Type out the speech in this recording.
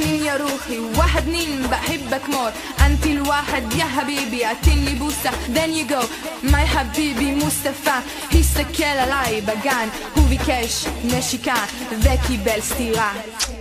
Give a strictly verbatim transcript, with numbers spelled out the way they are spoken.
اتنين يا روحي، واحد اتنين بحبك مور، انت الواحد يا حبيبي اعطيني بوسة then you go my حبيبي مصطفى. يستكل علي بقان هو بكاش نشكان ذكي بالستيران.